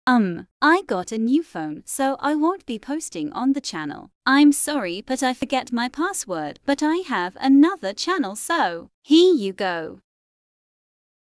I got a new phone, so I won't be posting on the channel. I'm sorry, but I forget my password, but I have another channel, so here you go.